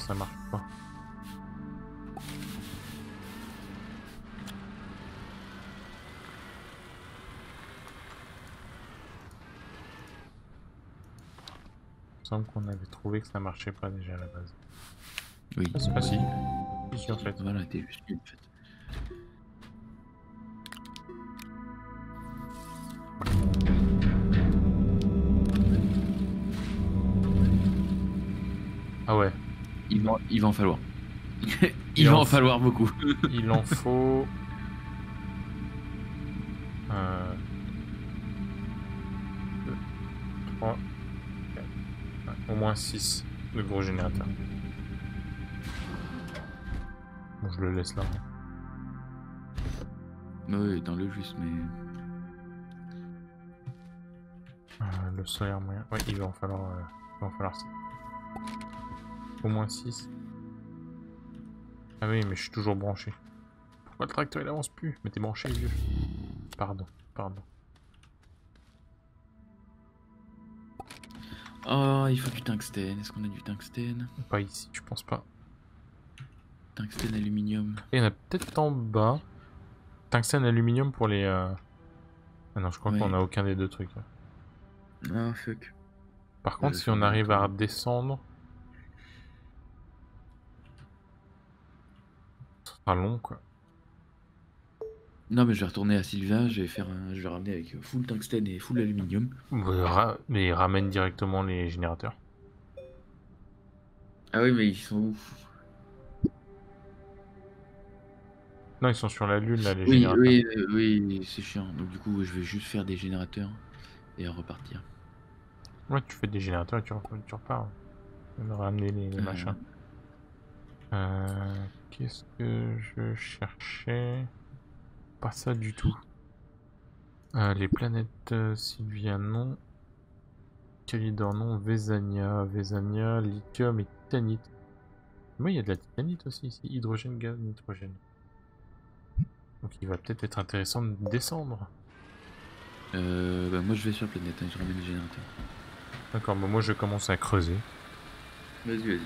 ça marche pas. Il me semble qu'on avait trouvé que ça marchait pas déjà à la base. Oui. Ah, c'est pas si. Si, en fait. Voilà, t'es juste nul en fait. Ah ouais. Il va en falloir. Il va en falloir beaucoup. Il en faut... 2, 3, 4, au moins 6 de gros générateurs. Bon, je le laisse là. Oui, dans le juste, mais... Le solaire moyen... Ouais, il va en falloir 6. Au moins 6. Ah oui, mais je suis toujours branché. Pourquoi le tracteur il avance plus? Mais t'es branché, vieux. Pardon. Oh, il faut du tungstène. Est-ce qu'on a du tungstène? Pas ici, je pense pas. Tungstène, aluminium. Et il y en a peut-être en bas. Tungstène, aluminium pour les... Ah non, je crois qu'on a aucun des deux trucs. Là. Ah, fuck. Par contre, si on arrive à à redescendre... Ce sera long, quoi. Non, mais je vais retourner à Sylvain, je vais ramener avec full tungstène et full aluminium. Mais ramène directement les générateurs. Ah oui, mais ils sont où? Non, ils sont sur la lune, là, les générateurs. Oui, c'est chiant. Donc du coup, je vais juste faire des générateurs et repartir. Ouais, tu fais des générateurs et tu repars. On va ramener les machins. Qu'est-ce que je cherchais? Pas ça du tout. Les planètes Sylvia, non. Calidor, non. Vesania, lithium et titanite. Moi, il y a de la titanite aussi ici. Hydrogène, gaz, nitrogène. Donc il va peut-être être intéressant de descendre. Bah, moi, je vais sur la planète, hein, je ramène les générateurs. D'accord, bah moi je commence à creuser. Vas-y.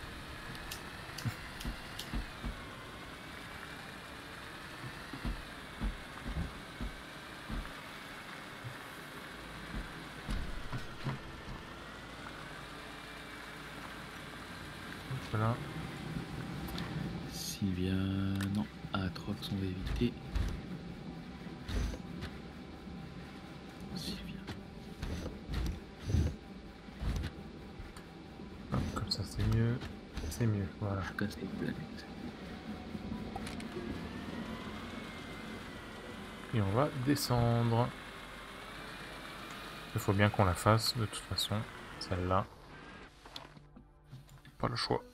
Voilà. Sylvia, non. Atrox, on va éviter. Sylvia. Hop, comme ça c'est mieux. C'est mieux, voilà. Comme c'est une planète. Et on va descendre. Il faut bien qu'on la fasse de toute façon. Celle-là. Pas le choix.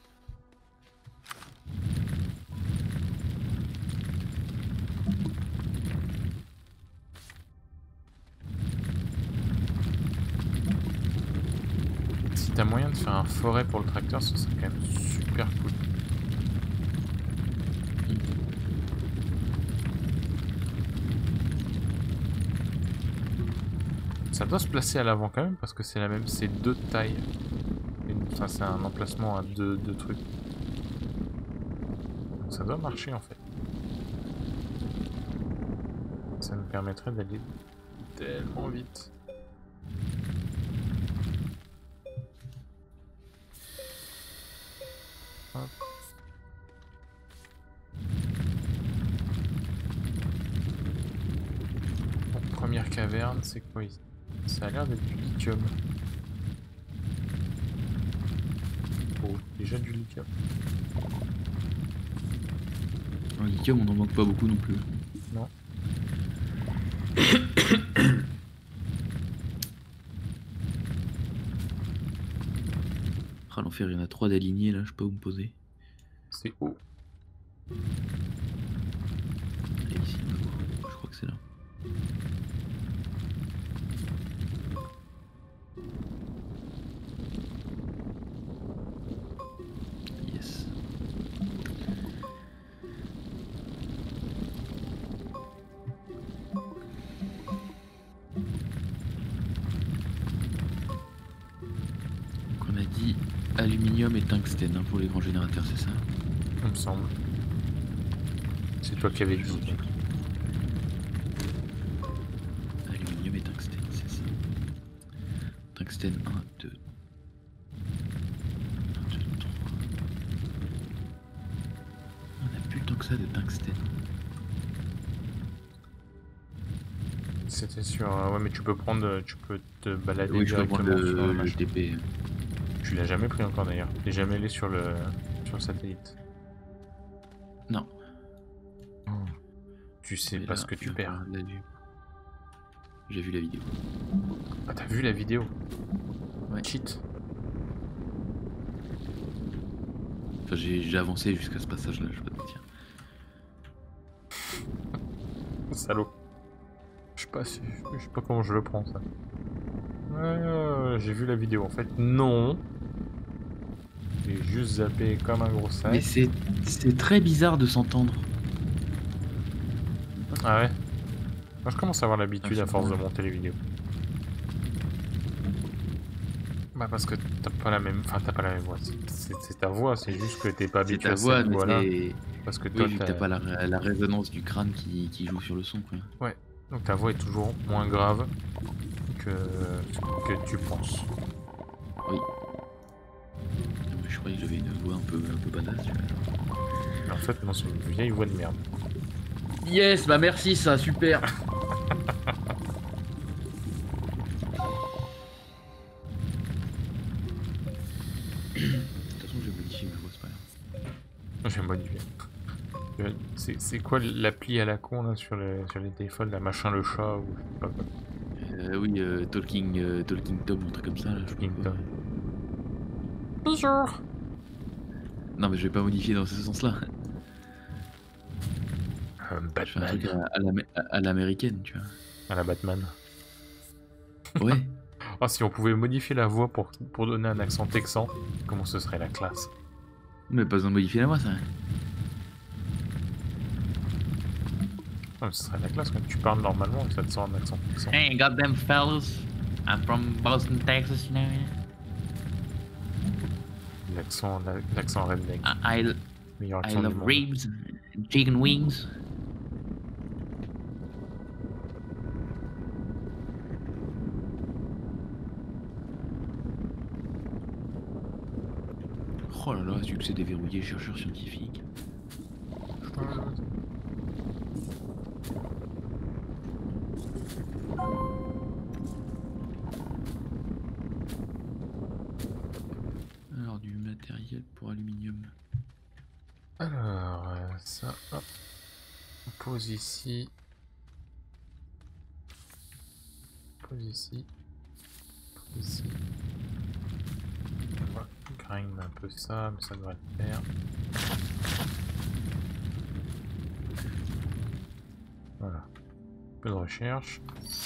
Si t'as moyen de faire un forêt pour le tracteur, ce serait quand même super cool. Ça doit se placer à l'avant quand même parce que c'est la même, c'est deux tailles. Enfin, c'est un emplacement à deux trucs. Donc ça doit marcher en fait. Ça nous permettrait d'aller tellement vite. Hop. Bon, première caverne, c'est quoi ici? Ça a l'air d'être du lithium. Oh, déjà du lithium. En lithium, on n'en manque pas beaucoup non plus. Non. Ah, l'enfer, il y en a 3 d'alignés là, je peux où me poser. C'est haut. Et ici, je crois que c'est là. Yes. Donc on a dit aluminium et tungstène hein, pour les grands générateurs, c'est ça? Il me semble. C'est toi qui avais dit. Aluminium et tungstène, c'est ça. Tungstène 1, 2. 1, 2, 3. On a plus tant que ça de tungstène. C'était sur... ouais, mais tu peux prendre... Tu peux te balader Oui, je peux directement prendre sur le le machin. TP. Tu l'as jamais pris encore d'ailleurs. T'es jamais allé sur le satellite. Non. Tu sais Mais pas là, ce que tu je perds. regarde la vue. J'ai vu la vidéo. Ah, t'as vu la vidéo? Ouais. Cheat. Enfin, j'ai avancé jusqu'à ce passage-là, je peux te dire. Salaud. Je sais pas comment je le prends ça. J'ai vu la vidéo en fait. Non. J'ai juste zappé comme un gros sac. Mais c'est très bizarre de s'entendre. Ah ouais. Moi je commence à avoir l'habitude Ah, à force de ouais. monter les vidéos. Bah parce que t'as pas la même... Enfin t'as pas la même voix. C'est ta voix, c'est juste que t'es pas C'est habitué ta à voix, cette mais voix-là. c'est... Parce que toi Oui, vu que t'as pas la résonance du crâne qui joue sur le son, quoi. Ouais. Donc ta voix est toujours moins grave que tu penses. Oui. Je croyais que j'avais une voix un peu badass, tu vois. Mais en fait non, c'est une vieille voix de merde. Yes, bah merci, ça, super. De toute façon, j'ai modifié ma voix, c'est pas grave. J'ai modifié. C'est quoi l'appli à la con là sur les téléphones, la machin le chat ou je sais pas quoi. Oui, Talking Tom, un truc comme ça, là, je sais pas Talking quoi. Tom. Bonjour. Non, mais je vais pas modifier dans ce sens-là. Je fais un truc Batman. à l'américaine, tu vois. À la Batman. Ouais. Ah, si on pouvait modifier la voix pour donner un accent texan, comment ce serait la classe? Mais pas besoin de modifier la voix, ça. Ah, mais ce serait la classe quand tu parles normalement et ça te sort un accent texan. Hey, goddamn fellas, I'm from Boston, Texas, you know. L'accent redneck. Meilleur I accent du love monde. ribs and chicken wings. Oh là là, succès déverrouillé, chercheur scientifique. Alors, du matériel pour aluminium. Alors, ça, hop. On pose ici. Pose ici. Pose ici. On va grind un peu ça, mais ça devrait le faire. Voilà. Un peu de recherche.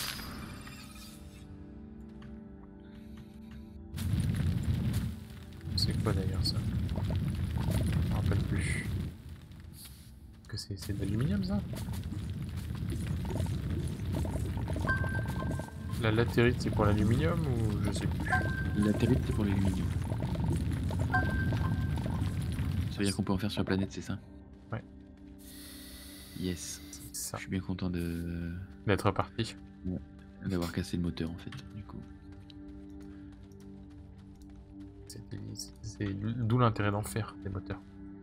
C'est quoi d'ailleurs ça? Je me rappelle plus. Que c'est de l'aluminium ça? La latérite c'est pour l'aluminium ou je sais plus? La terrible, c'est pour l'aluminium. Ça veut dire qu'on peut en faire sur la planète, c'est ça? Ouais. Yes. C'est ça. Je suis bien content D'être parti. d'avoir cassé le moteur, en fait, du coup. C'est d'où l'intérêt d'en faire des moteurs.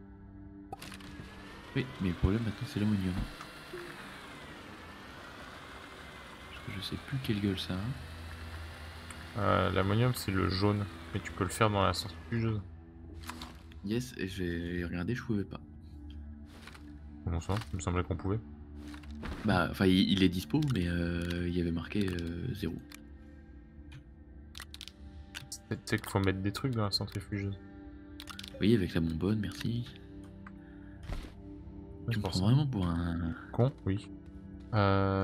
Oui, mais le problème maintenant, c'est l'ammonium. Parce que je sais plus quelle gueule ça a. L'ammonium c'est le jaune, mais tu peux le faire dans la centrifugeuse. Yes, et j'ai regardé, je pouvais pas. Comment ça? Il me semblait qu'on pouvait. Bah, enfin, il est dispo, mais il y avait marqué 0. Tu sais qu'il faut mettre des trucs dans la centrifugeuse. Oui, avec la bonbonne, merci. Tu me prends vraiment pour un... Con? Oui. Vous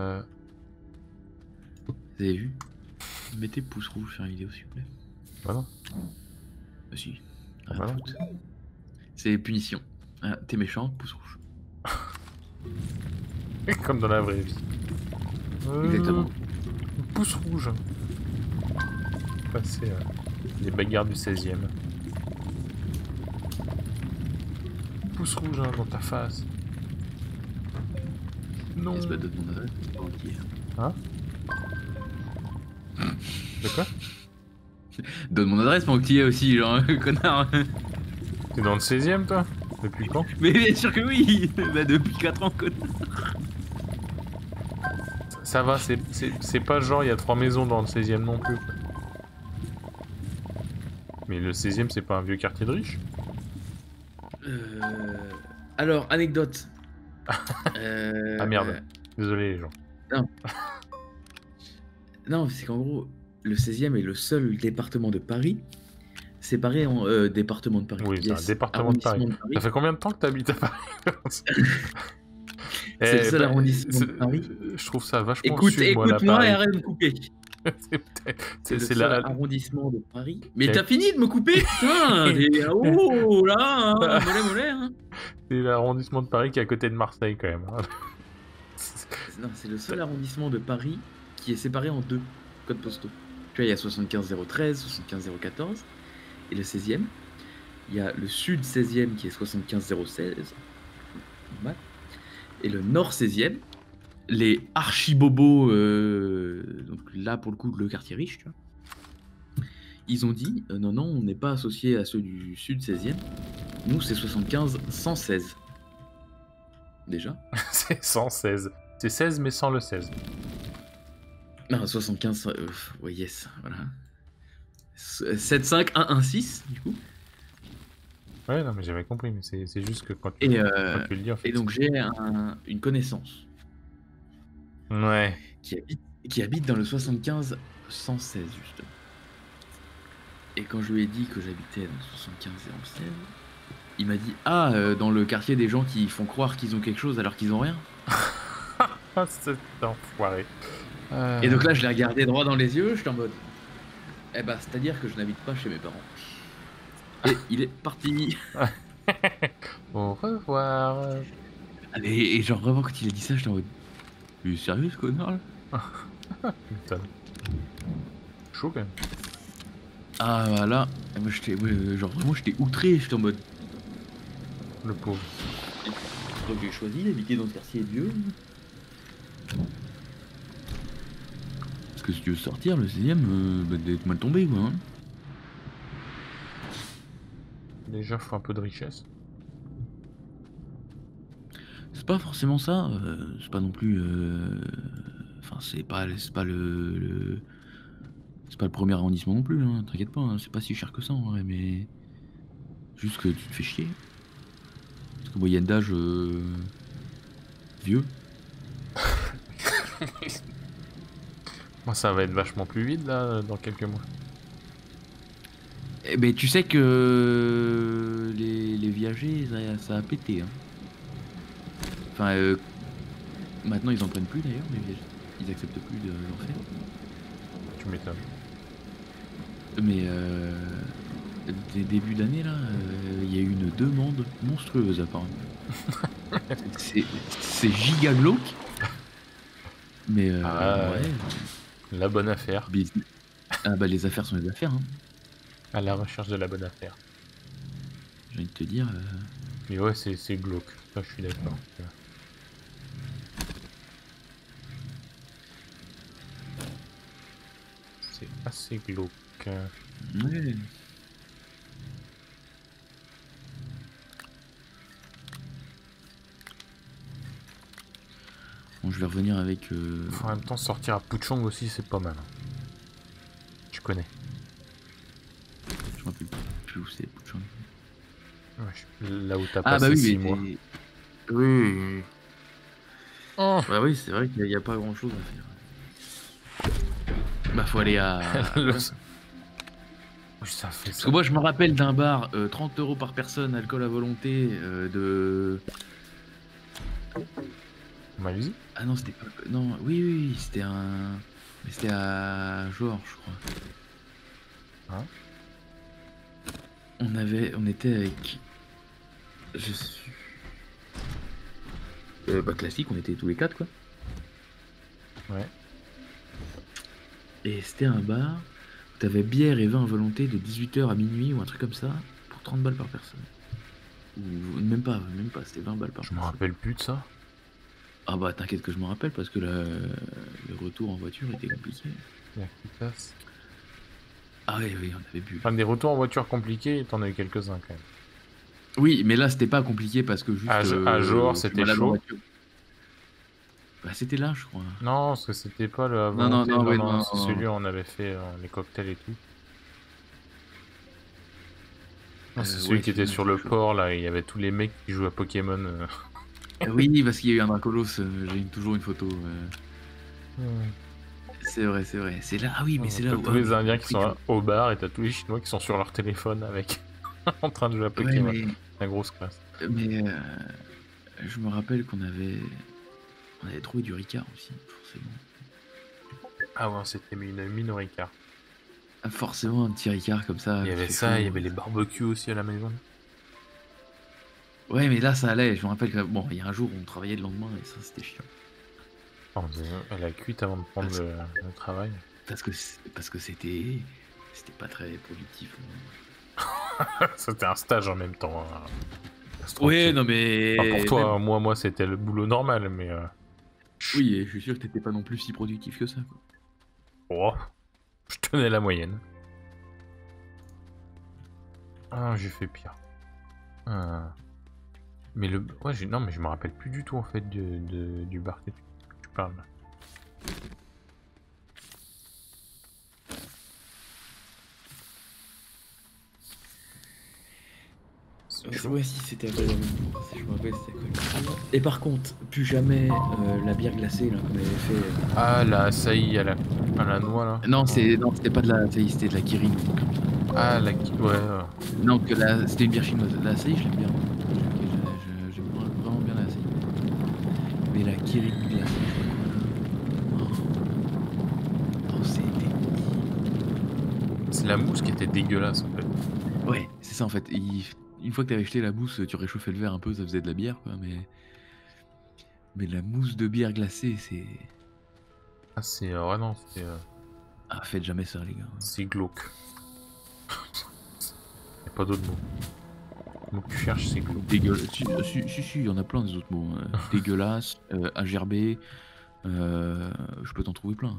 avez vu? Mettez pouce rouge sur la vidéo, s'il vous plaît. Voilà. Bah si. Ah Rien à bah non. foutre. C'est punition. Ah, t'es méchant, pouce rouge. Comme dans la vraie vie. Exactement. Pouce rouge. Passer les bagarres du 16e. pouce rouge hein, dans ta face. Non. Espèce de mon adresse, c'est pas entier. Hein? De quoi? Donne mon adresse, mon petit aussi, genre, connard. T'es dans le 16ème toi? Depuis quand? Mais bien sûr que oui. Bah depuis 4 ans, connard. Ça va, c'est pas genre il y a 3 maisons dans le 16ème non plus. Quoi. Mais le 16ème c'est pas un vieux quartier de riches? Alors, anecdote. Ah merde, désolé les gens. Non, c'est qu'en gros, le 16e est le seul département de Paris séparé en département de Paris. Oui, c'est un département de Paris. Arrondissement Ça fait combien de temps que t'habites à Paris? C'est le seul arrondissement de Paris. Je trouve ça vachement sud, moi, là, Écoute-moi Paris. et arrête de me couper. C'est le seul arrondissement de Paris. Mais t'as fini de me couper, putain. Oh là, hein, mollet, hein. C'est l'arrondissement de Paris qui est à côté de Marseille, quand même. Hein. Non, c'est le seul arrondissement de Paris qui est séparé en 2 codes postaux. Tu vois, il y a 75 013, 75 014, et le 16e. Il y a le sud 16e qui est 75 016, normal, et le nord 16e, les archibobos, donc là pour le coup le quartier riche, tu vois, ils ont dit non, on n'est pas associé à ceux du sud 16e, nous c'est 75 116. Déjà. C'est 116. C'est 16 mais sans le 16. Non, 75, ouais, yes, voilà. 75116, du coup. Ouais, non, mais j'avais compris, mais c'est juste que quand tu, Et, quand tu le dis, en fait. et donc j'ai une connaissance Ouais. qui habite dans le 75 116, justement. Et quand je lui ai dit que j'habitais dans le 75 016, il m'a dit dans le quartier des gens qui font croire qu'ils ont quelque chose alors qu'ils ont rien. Ah, c'est enfoiré. Et donc là, je l'ai regardé droit dans les yeux, j'étais en mode. Eh bah, c'est-à-dire que je n'habite pas chez mes parents. Et il est parti. Au revoir. Et genre, vraiment, quand il a dit ça, j'étais en mode. Tu es sérieux, ce connard là? Putain. Chaud quand même. Ah, voilà. Et moi, j'étais. Ouais, genre, vraiment, j'étais outré, j'étais en mode. Le pauvre. Donc, j'ai choisi d'habiter dans ce quartier vieux. Parce que si tu veux sortir, le 16ème, bah, d'être mal tombé, quoi. Hein. Déjà, faut un peu de richesse. C'est pas forcément ça. C'est pas non plus. Enfin, c'est pas le. C'est pas le premier arrondissement non plus, hein, t'inquiète pas, hein, c'est pas si cher que ça en vrai, mais. Juste que tu te fais chier. Parce que moyenne d'âge. Vieux. Moi, ça va être vachement plus vite là, dans quelques mois. Eh ben, tu sais que les viagers, ça a pété. Hein. Enfin, maintenant ils en prennent plus d'ailleurs, les viagers. Ils acceptent plus de l'en faire. Tu m'étonnes. Mais des débuts d'année là, il y a eu une demande monstrueuse apparemment. c'est giga glauque. Mais ouais. La bonne affaire. Ah bah les affaires sont les affaires. Hein. À la recherche de la bonne affaire. J'ai envie de te dire. Mais ouais, c'est glauque. Ça, je suis d'accord. C'est assez glauque. Ouais. Bon, je vais revenir avec. En même temps, sortir à Puchong aussi, c'est pas mal. Tu connais. Je me rappelle plus où c'est, Puchong. Ouais, là où t'as Ah passé bah oui, 6 mais mois. oui. Oh. Bah oui, c'est vrai qu'il n'y a pas grand chose à faire. Bah faut aller à. Oui, ça fait Parce ça. que moi je me rappelle d'un bar, 30 € par personne, alcool à volonté, de. Malaisie. Ah non, c'était pas. Non, oui, c'était un. Mais c'était à Georges, je crois. Hein? On était avec. Je suis. Bah classique, on était tous les 4 quoi. Ouais. Et c'était un bar où t'avais bière et vin à volonté de 18h à minuit ou un truc comme ça, pour 30 balles par personne. Ou même pas, c'était 20 balles par Je me personne. rappelle plus de ça. Ah bah t'inquiète que je me rappelle parce que le retour en voiture était compliqué. Il y a qui passe. Ah oui, oui, on avait bu. Enfin, des retours en voiture compliqués, t'en as eu quelques-uns quand même. Oui, mais là c'était pas compliqué parce que juste À Johor, je suis c'était malade en chaud. voiture. Bah c'était là, je crois. Non, parce que c'était pas la Non, non, volonté. non, Non, oui, non, non, c'est non. celui où on avait fait les cocktails et tout. Non, c'est celui Ouais, qui était celui-là, sur c'était le chaud. port, là, il y avait tous les mecs qui jouent à Pokémon. Oui, parce qu'il y a eu un Dracolos, j'ai toujours une photo. Hmm. C'est vrai, c'est vrai. C'est là, ah oui, mais c'est là T'as où. tous Ah, les mais Indiens qui après, sont au bar et t'as tous les Chinois qui sont sur leur téléphone avec en train de jouer à Ouais, Pokémon. La grosse classe. mais je me rappelle qu'on avait trouvé du Ricard aussi, forcément. Ah ouais, c'était une Minoricard. Ah, forcément, un petit Ricard comme ça. Il y avait fait ça, chaud. il y avait les barbecues aussi à la maison. Ouais, mais là, ça allait. Je me rappelle que, bon, il y a un jour, on travaillait le lendemain et ça, c'était chiant. Elle a cuite avant de prendre le travail. Parce que c'était pas très productif. C'était un stage en même temps. Ouais, non, mais. Enfin, pour toi, même. moi c'était le boulot normal, mais Oui, et je suis sûr que t'étais pas non plus si productif que ça, quoi. oh, je tenais la moyenne. Ah, j'ai fait pire. Ah. Mais ouais, non, mais je me rappelle plus du tout en fait du bar que tu parles. Ouais, si, c'était à Kuala Lumpur. Si je me rappelle, c'était à Kuala Lumpur. Et par contre, plus jamais la bière glacée là qu'on avait fait. Ah, la açaï à la noix là. Non, c'était pas de la açaï, c'était de la Kirin. Ah, ouais. Non, c'était une bière chinoise. La açaï, je l'aime bien. J'aime vraiment bien la açaï. Mais la Kirin glacée, je sais pas quoi. Oh, c'était. C'est la mousse qui était dégueulasse en fait. Ouais, c'est ça en fait. Une fois que t'avais jeté la mousse, tu réchauffais le verre un peu, ça faisait de la bière, quoi. Mais la mousse de bière glacée, c'est. Ah, ouais, non, Ah, faites jamais ça, les gars. c'est glauque. Y'a pas d'autre mot. Le mot que tu cherches, c'est glauque. Dégueulasse. Si, il y en a plein des autres mots. Dégueulasse, agerbé. Je peux t'en trouver plein.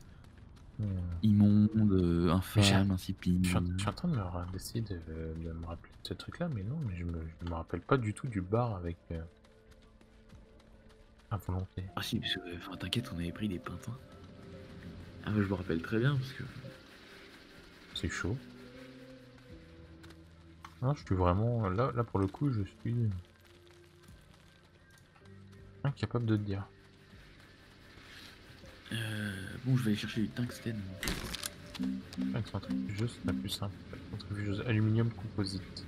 Immonde, infâme, insipide. Je suis en train d'essayer de me rappeler de ce truc là, mais non, mais je me rappelle pas du tout du bar avec à volonté. Ah si, parce que, enfin, t'inquiète, on avait pris des pintins. Ah bah, je me rappelle très bien, parce que... C'est chaud. Non, je suis vraiment... Là pour le coup, je suis incapable de te dire. Bon, je vais aller chercher du tungstène. Une centrifugeuse, c'est la plus simple. Centrifugeuse aluminium composite.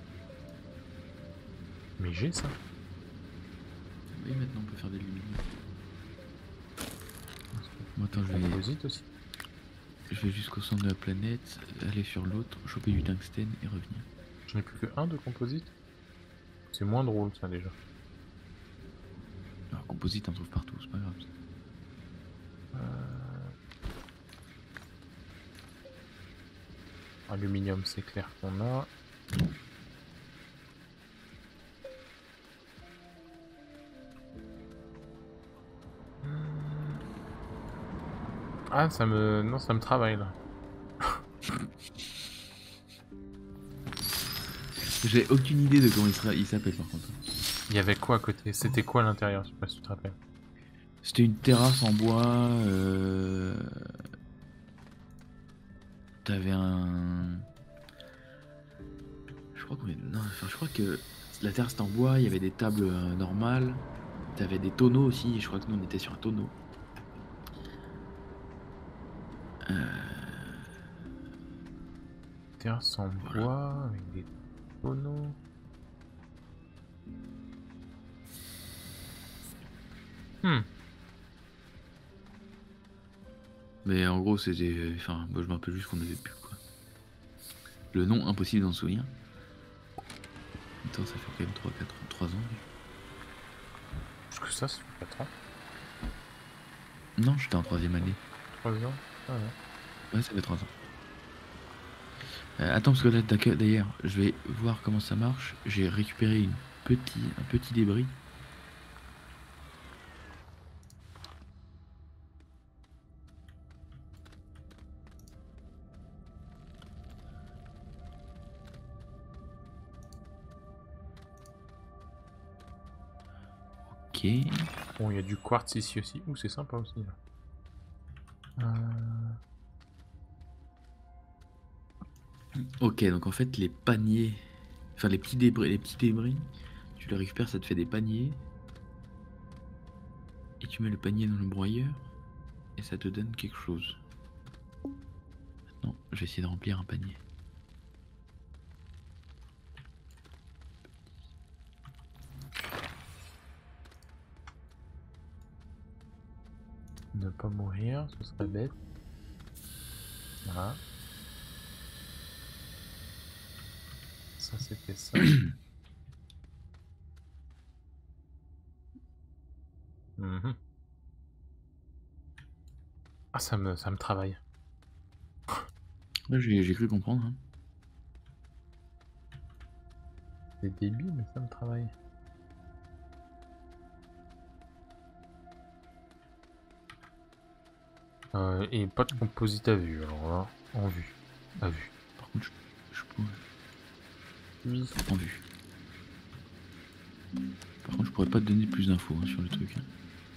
Mais j'ai ça. Oui, maintenant on peut faire des lumières. Bon, attends, Composite aussi. je vais jusqu'au centre de la planète, aller sur l'autre, choper du tungstène et revenir. J'en ai plus que un de composite. C'est moins drôle ça déjà. Alors, composite, on trouve partout, c'est pas grave. Aluminium, c'est clair qu'on a. Ah, non, ça me travaille là. J'ai aucune idée de comment il s'appelle par contre. Il y avait quoi à côté? C'était quoi à l'intérieur? Je sais pas si tu te rappelles. C'était une terrasse en bois. T'avais un. Je crois qu'on est. Non, enfin, je crois que la terrasse était en bois. Il y avait des tables normales. T'avais des tonneaux aussi. Et je crois que nous on était sur un tonneau. Terrasse en bois avec des tonneaux. Mais en gros, c'était. Enfin, moi je me rappelle juste qu'on avait pu quoi. Le nom, impossible d'en souvenir. Attends, ça fait quand même 3 ans. Plus que ça fait 4 ans. Non, j'étais en 3ème année. 3 ans. Ah ouais. Ouais, ça fait 3 ans. Attends, parce que là, d'ailleurs, je vais voir comment ça marche. J'ai récupéré un petit débris. Ok. Bon, il y a du quartz ici aussi. Ouh, c'est sympa aussi. Là. Ok, donc en fait, les paniers, enfin les petits débris, tu les récupères, ça te fait des paniers. Et tu mets le panier dans le broyeur et ça te donne quelque chose. Maintenant, je vais essayer de remplir un panier. Ne pas mourir, ce serait bête. Voilà. Ça, c'était ça. Mhm. Ah, ça me travaille. Là, j'ai cru comprendre. Hein. C'est débile, mais ça me travaille. Et pas de composite à vue, alors là, en vue. À vue. Par contre, je pourrais... Oui. En vue. Par contre, je pourrais pas te donner plus d'infos hein, sur le truc. Hein.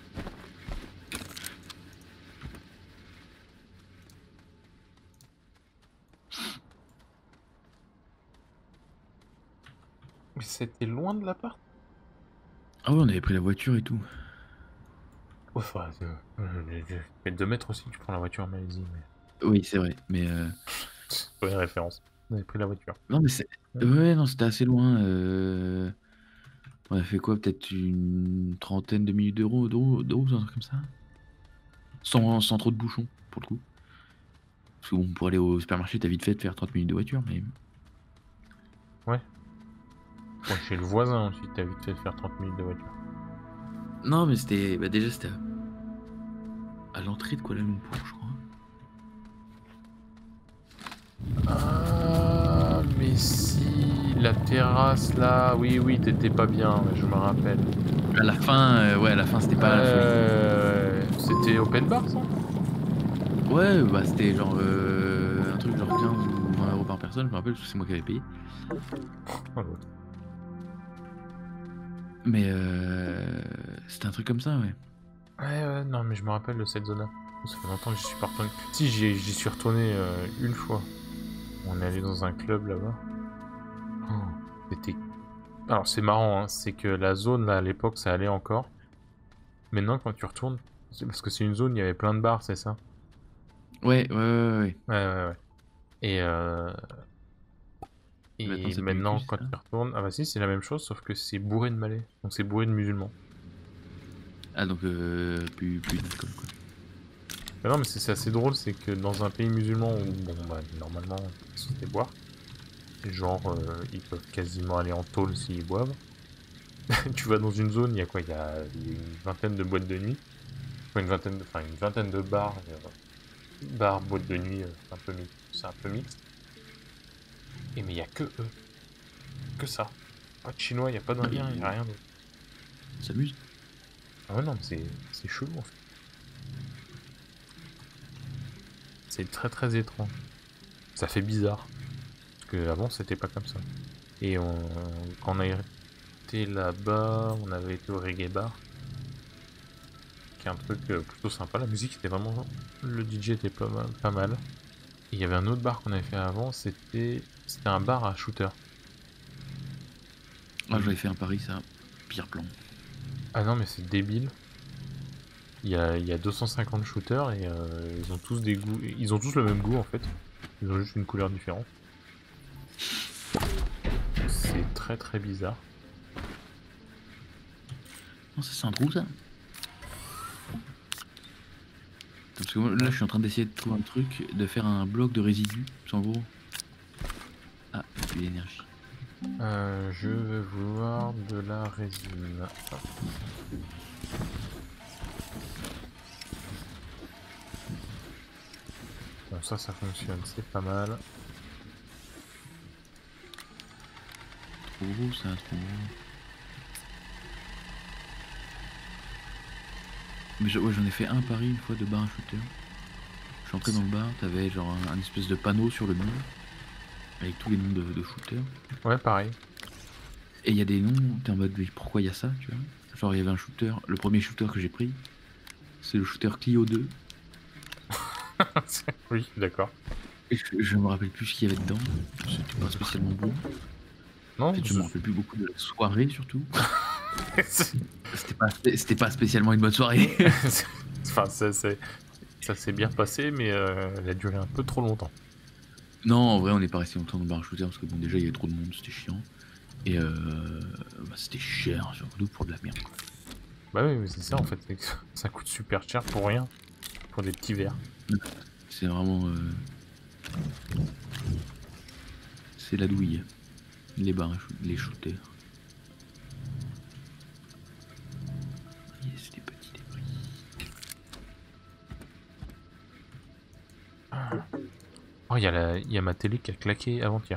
Mais c'était loin de l'appart. Ah ouais, on avait pris la voiture et tout. Ouais, enfin, mais 2 mètres aussi, tu prends la voiture en Malaisie. Mais... Oui, c'est vrai, mais... Ouais, référence. On avait pris la voiture. Non, mais c'est... Ouais, non, c'était assez loin. On a fait quoi? Peut-être une trentaine de minutes d'euros, un truc comme ça? Sans trop de bouchons, pour le coup. Parce que bon, pour aller au supermarché, t'as vite fait de faire 30 minutes de voiture, mais... Ouais. Bon, chez le voisin aussi, t'as vite fait de faire 30 minutes de voiture. Non, mais c'était... Bah déjà, c'était à l'entrée de Kuala Lumpur, je crois. Ah, mais si, la terrasse là, oui, t'étais pas bien, je me rappelle. À la fin, ouais, à la fin, c'était pas la folie. C'était open bar, ça? Ouais, bah c'était genre un truc genre 15 ou 20 euros par personne, je me rappelle, parce que c'est moi qui avais payé. Oh, l'autre. Mais c'était un truc comme ça, ouais. Ouais, non, mais je me rappelle de cette zone-là. Ça fait longtemps que j'y suis pas retourné. Si, j'y suis retourné une fois. On est allé dans un club là-bas. Oh, c'était... Alors, c'est marrant, hein, c'est que la zone, là, à l'époque, ça allait encore. Maintenant, quand tu retournes, c'est parce que c'est une zone, il y avait plein de bars, c'est ça? Ouais. Ouais. Et, Maintenant, ça pue le maintenant, cul, quand c'est ça? tu retournes... Ah bah si, c'est la même chose, sauf que c'est bourré de Malais. Donc c'est bourré de musulmans. Ah, donc plus d'alcool, quoi. Mais non, mais c'est assez drôle, c'est que dans un pays musulman où, bon, bah, normalement, ils sont censés boire, genre, ils peuvent quasiment aller en tôle s'ils boivent. Tu vas dans une zone, il y a quoi? Il y a une vingtaine de boîtes de nuit. Enfin, une vingtaine de bars, bars, boîtes de nuit, c'est un peu mixte. Et mais il y a que eux. Que ça. Pas de chinois, il n'y a pas d'indien, il n'y a rien d'autre. On s'amuse. Ah ouais, non, mais c'est chelou en fait. C'est très très étrange. Ça fait bizarre. Parce que avant c'était pas comme ça. Et quand on a été là-bas, on avait été au reggae bar. Qui est un truc plutôt sympa. La musique était vraiment... Le DJ était pas mal. Et il y avait un autre bar qu'on avait fait avant, c'était un bar à shooter. Ah, j'avais fait un pari, ça. Pire plan. Ah non mais c'est débile. Il y a 250 shooters et ils ont tous des goûts. Ils ont tous le même goût en fait. Ils ont juste une couleur différente. C'est très très bizarre. Non, ça c'est un trou, ça. Parce que moi, là, je suis en train d'essayer de trouver un truc, de faire un bloc de résidus. En gros. Ah, de l'énergie. Je vais vouloir de la résine. Bon, ça fonctionne, c'est pas mal. trop gros, ça, trop gros. Mais ouais, j'en ai fait un à Paris une fois de bar à shooter. Je suis entré dans le bar, t'avais genre un espèce de panneau sur le mur avec tous les noms de shooters. Ouais, pareil. Et il y a des noms, t'es en mode mais pourquoi il y a ça, tu vois? Genre il y avait un shooter, le premier shooter que j'ai pris, c'est le shooter Clio 2. Oui, d'accord. Et je me rappelle plus ce qu'il y avait dedans. C'était pas spécialement bon. Non, En fait, je me rappelle plus beaucoup de la soirée surtout. C'était pas spécialement une bonne soirée. Enfin, ça s'est bien passé, mais elle a duré un peu trop longtemps. Non, en vrai, on n'est pas resté longtemps dans le bar à shooter parce que bon, déjà il y avait trop de monde, c'était chiant. Et bah, c'était cher, surtout pour de la merde, quoi. Bah oui, mais c'est ça en fait, c'est que ça coûte super cher pour rien, pour des petits verres. C'est vraiment. C'est la douille. Les bars, les shooters. Yes, des petits débris. Oh, il y a ma télé qui a claqué avant-hier.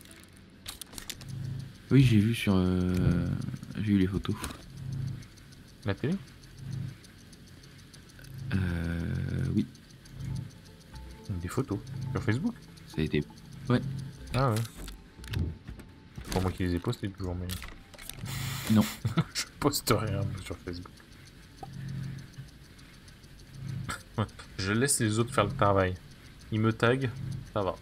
Oui, j'ai vu sur. J'ai eu les photos. La télé? Oui, Des photos. Sur Facebook? ça a été. Ouais, Ah ouais. C'est pas moi qui les ai postées toujours, mais... non. Je poste rien sur Facebook. Je laisse les autres faire le travail. Ils me taguent, ça va.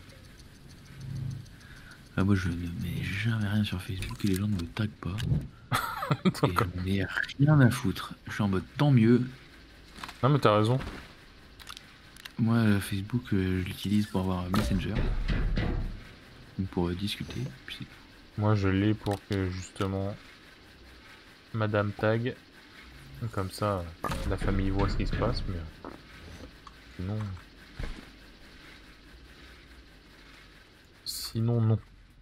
Ah, moi, je ne mets jamais rien sur Facebook et les gens ne me taguent pas. Et Donc, j'en ai rien à foutre. Je suis en mode tant mieux. non mais t'as raison. Moi, Facebook, je l'utilise pour avoir Messenger. Donc pour discuter. Puis c'est tout. Moi je l'ai pour que justement Madame tag. Comme ça, la famille voit ce qui se passe, mais sinon... Sinon non.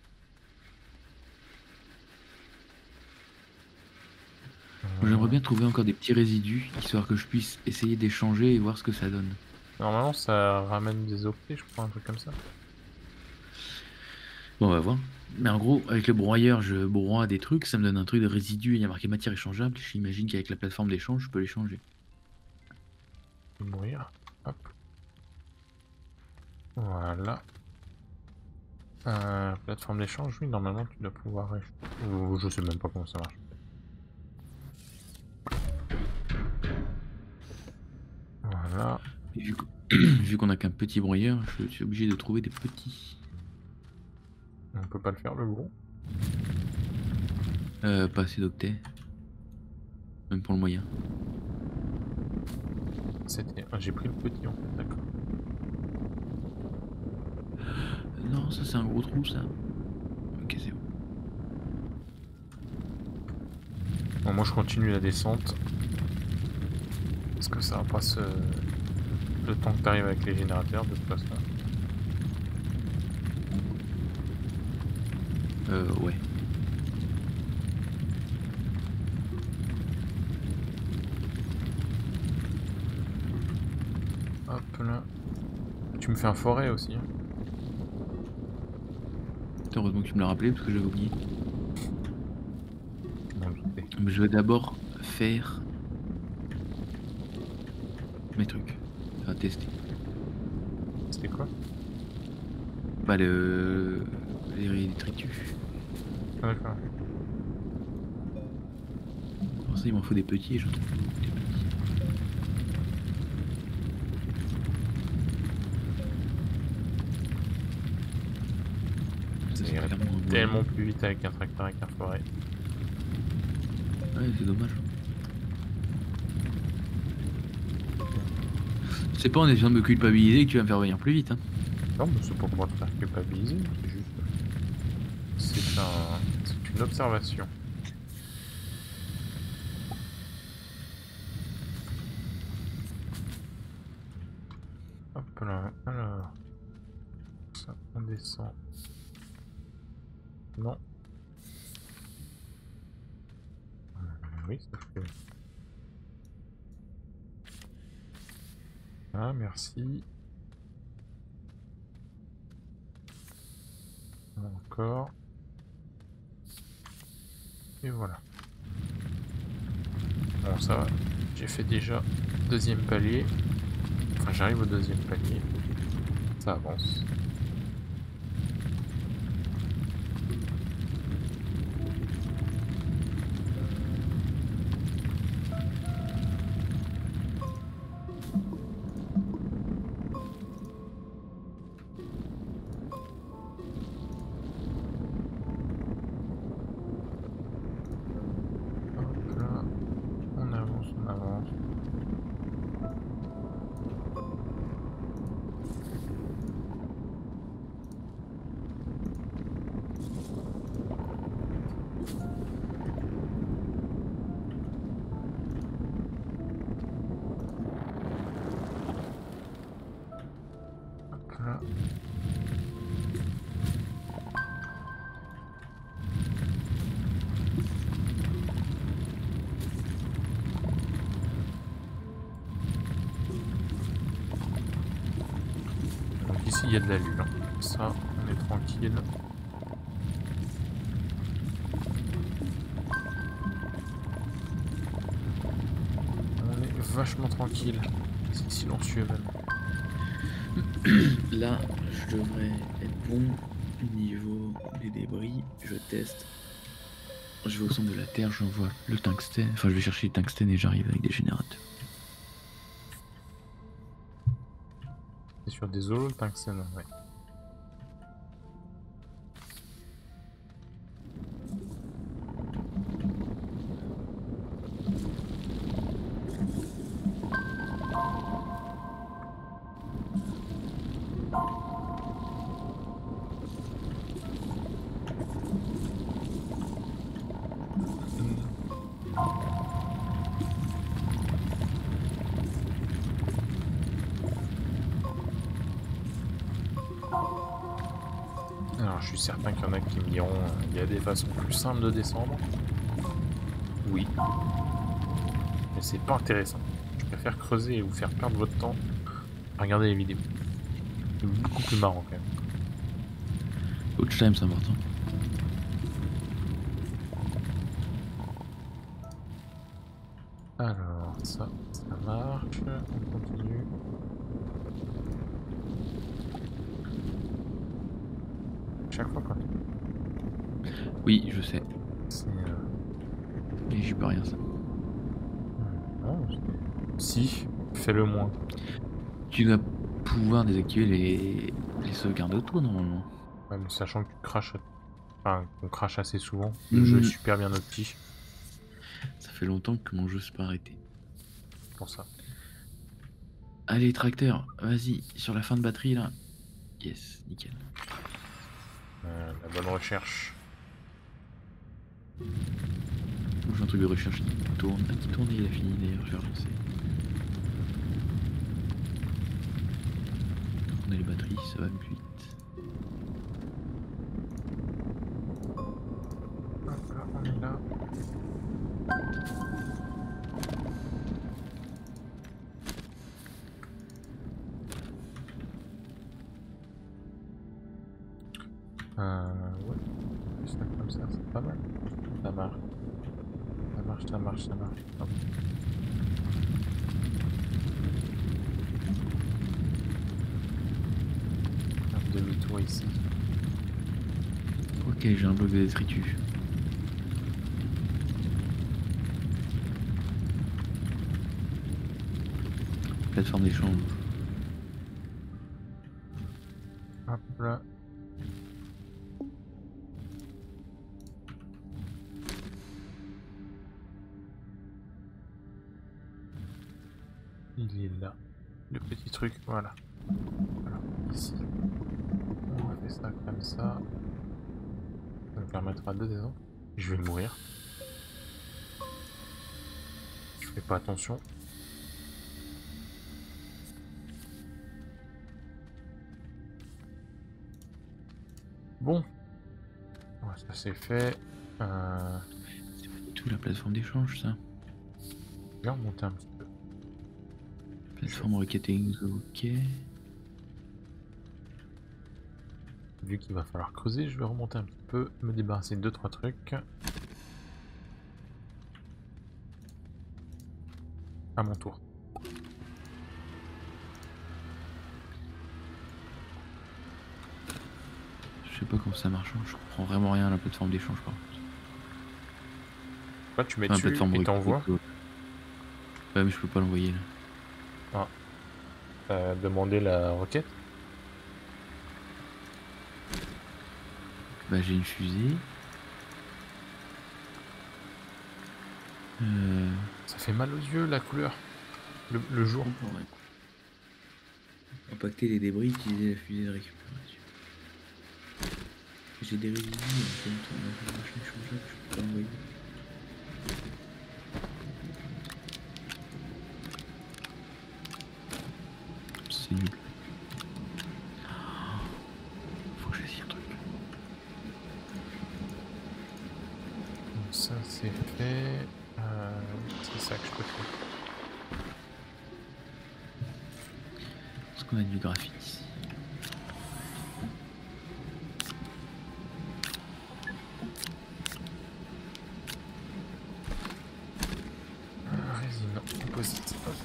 J'aimerais bien trouver encore des petits résidus, histoire que je puisse essayer d'échanger et voir ce que ça donne. Normalement ça ramène des OP, je crois, un truc comme ça. Bon, on va voir. Mais en gros, avec le broyeur, je broie des trucs, ça me donne un truc de résidu, il y a marqué matière échangeable. J'imagine qu'avec la plateforme d'échange, je peux l'échanger. Mourir. Hop. Voilà. Plateforme d'échange, oui, normalement tu dois pouvoir... Je sais même pas comment ça marche. Voilà. Et vu qu'on a qu'un petit broyeur, je suis obligé de trouver des petits. On peut pas le faire le gros. Pas assez d'octets. Même pour le moyen. C'était... J'ai pris le petit en fait, d'accord. Non, ça c'est un gros trou ça. Ok, c'est bon. Bon, moi je continue la descente. Parce que ça va pas se... Le temps que t'arrives avec les générateurs, de toute façon. Ouais. Hop là. Tu me fais un forêt aussi. Hein. Heureusement que tu me l'as rappelé parce que j'avais oublié. Je m'en doutais. Mais je vais d'abord faire mes trucs. On va tester. C'était quoi? Bah les détritus. Ah, d'accord. Pour ça il m'en faut des petits et je trouve des petits. Ça C'est irait clairement un tellement moyen. plus vite avec un tracteur avec un forêt. Ouais, c'est dommage. C'est pas en essayant de me culpabiliser que tu vas me faire venir plus vite, hein. Non, mais c'est pas pour te faire culpabiliser, c'est juste... C'est une observation. Hop là, alors... Ça, on descend. Non. Oui, ça fait... Ah, merci. Encore. Et voilà. Bon, ça va. J'ai fait déjà deuxième palier. Enfin, j'arrive au deuxième palier. Ça avance. Hop là. On avance, on avance. Hop là. Donc ici il y a de la lune. Ça, on est tranquille. On est vachement tranquille. C'est silencieux même. Là, je devrais être bon niveau des débris. Je teste. Je vais au centre de la Terre, j'envoie le tungstène. Enfin, je vais chercher le tungstène et j'arrive avec des générateurs. C'est sur des holos le tungstène, ouais. Alors je suis certain qu'il y en a qui me diront il y a des façons plus simples de descendre. Oui. Mais c'est pas intéressant. Je préfère creuser et vous faire perdre votre temps à regarder les vidéos. C'est beaucoup plus marrant quand même. Watch time, c'est important. Alors ça marche. On continue. Chaque fois quand Oui, je sais. c'est... Mais j'y peux rien, ça. Non, si, fais-le moins. Tu dois pouvoir désactiver les sauvegardes auto, normalement. Ouais, mais sachant que tu craches, enfin qu'on crache assez souvent, le jeu est super bien opti Ça fait longtemps que mon jeu s'est pas arrêté. pour ça. Allez, tracteur, vas-y, sur la fin de batterie, là. Yes, nickel. La bonne recherche. J'ai un truc de recherche qui tourne. Ah, qui tourne et il a fini d'ailleurs, je vais relancer. On a les batteries, ça va plus vite. Hop là, on est là. Ouais. Ça comme ça, c'est pas mal. Ça marche. Ça marche, ça marche, ça marche. Hop. Un demi-tour ici. Ok, j'ai un bloc de détritus. Plateforme d'échange. Hop là. Il est là. Le petit truc, voilà. Alors, ici. On va faire ça comme ça. Ça me permettra de descendre. Je vais mourir. Je fais pas attention. Bon. Ouais, ça c'est fait. C'est pas du tout la plateforme d'échange, ça. Je vais remonter un petit peu. Plateforme requêting, ok. Vu qu'il va falloir creuser, je vais remonter un petit peu, me débarrasser de 2-3 trucs. À mon tour. Je sais pas comment ça marche, hein. Je comprends vraiment rien à la plateforme d'échange par contre. Là, tu mets Enfin, la dessus plateforme et t'envoies. Ouais, mais je peux pas l'envoyer là. Ah. Demander la requête. Bah, j'ai une fusée. Ça fait mal aux yeux la couleur. Le jour. Comprends, ouais. Impacter les débris, utiliser la fusée de récupération. J'ai des résidus, en même temps, la machine changeable, je peux pas l'envoyer. C'est nul. Faut que j'essaye un truc. Donc ça c'est fait. C'est ça que je peux faire. Est-ce qu'on a du graphite ici? Résine, composite. Hop.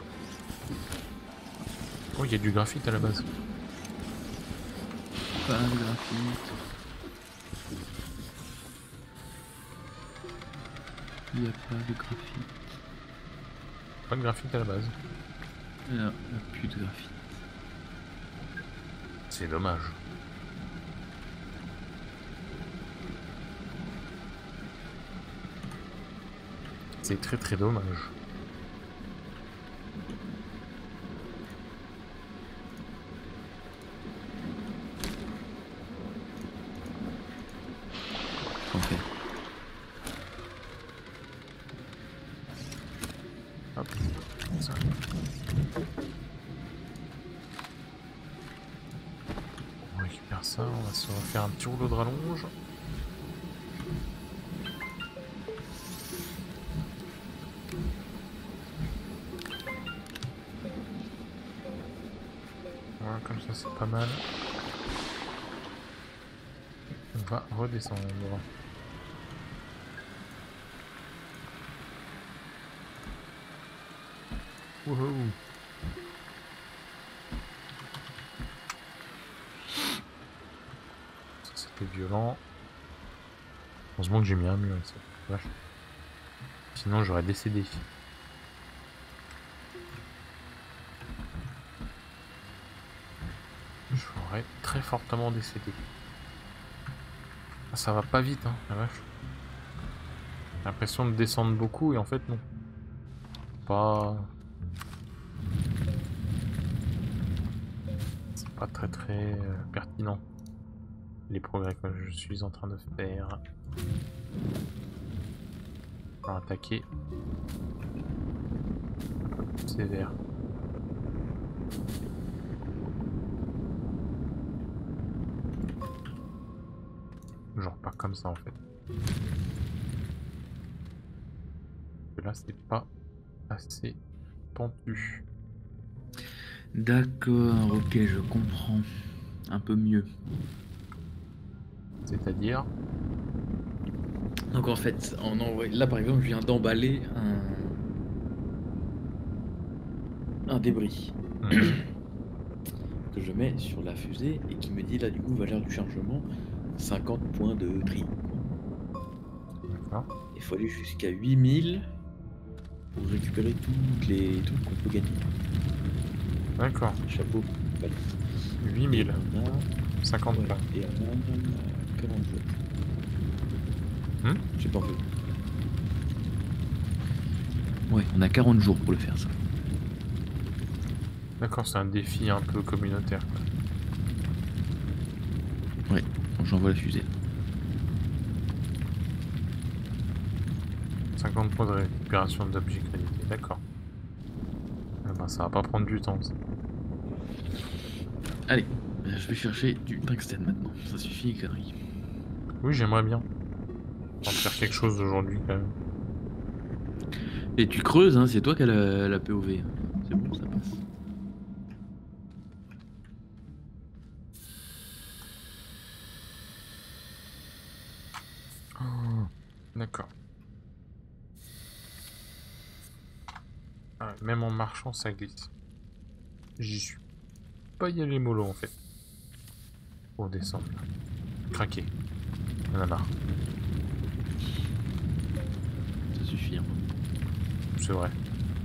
Oh, il y a du graphite à la base. Pas de graphite. Il n'y a pas de graphite. Pas de graphite à la base. Il n'y a plus de graphite. C'est dommage. C'est très très dommage. Ok. Hop. Ça. On récupère ça, on va se refaire un petit rouleau de rallonge. Voilà, comme ça c'est pas mal. On va redescendre. Wouhou. Ça c'était violent. Heureusement que j'ai mis un mur ici. Vache. Sinon j'aurais décédé. J'aurais très fortement décédé. Ça va pas vite, hein, la vache. J'ai l'impression de descendre beaucoup et en fait non. Pas... C'est pas très très pertinent. Les progrès que je suis en train de faire. On va attaquer. Un peu plus sévère. Genre pas comme ça en fait. Là c'est pas assez pentu. D'accord, ok, je comprends. Un peu mieux. C'est-à-dire... Donc en fait, là par exemple, je viens d'emballer un débris que je mets sur la fusée et qui me dit là du coup valeur du chargement 50 points de tri. D'accord. Il faut aller jusqu'à 8000 pour récupérer tous les trucs qu'on peut gagner. D'accord. Chapeau, balai. 8000. On a 50 points. et on a 40 jours. J'ai pas vu. Ouais, on a 40 jours pour le faire ça. D'accord, c'est un défi un peu communautaire. Quoi. Ouais, j'envoie la fusée. 50 points de récupération d'objets crédités, d'accord. Ah bah, ça va pas prendre du temps. Ça. Allez, je vais chercher du tungstène maintenant. Ça suffit les conneries. Oui, j'aimerais bien. On va faire quelque chose aujourd'hui quand même. Et tu creuses, hein, c'est toi qui as la POV. C'est bon, ça passe. Oh, d'accord. Ouais, même en marchant, ça glisse. J'y suis pas y aller mollo en fait. Pour descendre. Craquer. On en a marre. Ça suffit. Hein. C'est vrai.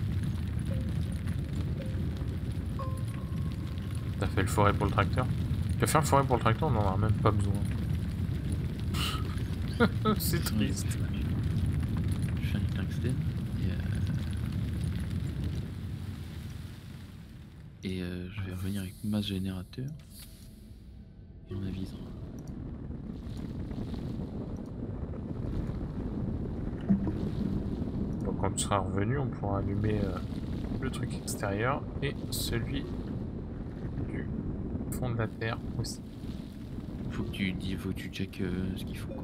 T'as fait le forêt pour le tracteur? Tu vas faire le forêt pour le tracteur, on en a même pas besoin. C'est triste. Je fais un tungstène et je vais revenir avec masse générateur et on avisera. Donc quand tu seras revenu, on pourra allumer le truc extérieur et celui du fond de la terre aussi. Faut que tu check ce qu'il faut quoi.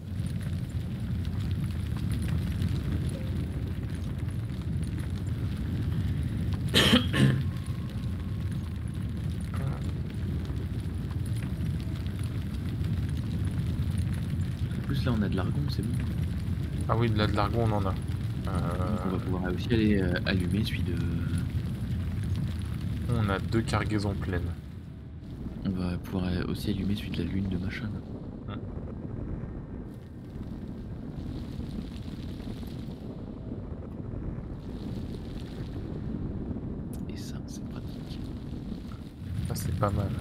En plus là on a de l'argon, c'est bon. Ah oui, de l'argon on en a. Donc on va pouvoir aussi aller allumer celui de... On a 2 cargaisons pleines. On va pouvoir aussi allumer celui de la lune de machin. Là. Et ça, c'est pratique. Ça c'est pas mal.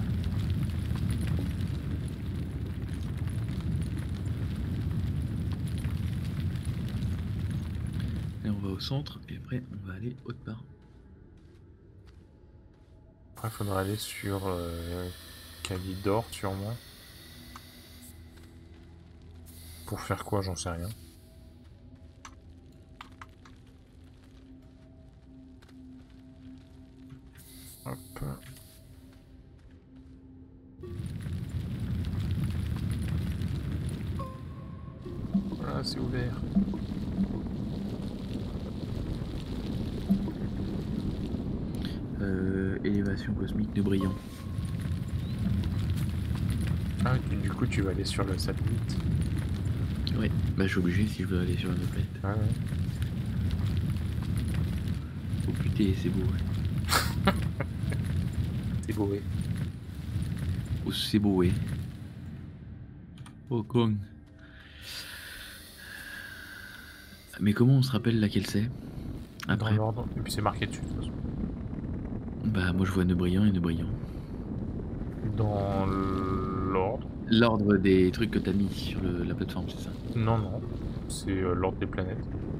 Et on va au centre et après on va aller autre part. Après, il faudra aller sur Calidor, sûrement. Pour faire quoi, j'en sais rien. Hop. Voilà, c'est ouvert. Élévation cosmique de brillant. Ah, du coup, tu vas aller sur le satellite. Ouais, bah je suis obligé si je veux aller sur une autre planète. Ouais, ouais. Oh putain, c'est beau. Ouais. C'est beau, ouais. Oh, c'est beau, ouais. Oh, con. Mais comment on se rappelle laquelle c'est Dans après? l'ordre. Et puis c'est marqué dessus, de toute façon. Bah moi je vois nœud brillant et nœud brillant. Dans l'ordre. L'ordre des trucs que t'as mis sur la plateforme, c'est ça? Non, non. C'est l'ordre des planètes.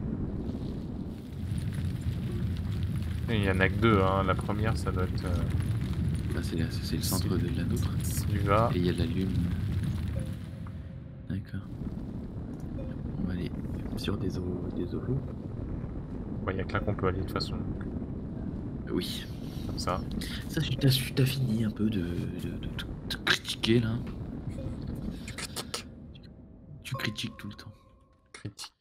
Et il y en a que 2, hein. La première, ça doit être... Bah c'est le centre de la nôtre. Celui-là. Et il y a de la lune. D'accord. On va aller sur des olos. Il n'y a que là qu'on peut aller, de toute façon. Oui. Comme ça. Ça, t'as fini un peu de critiquer là. Tu critiques tout le temps. Critique.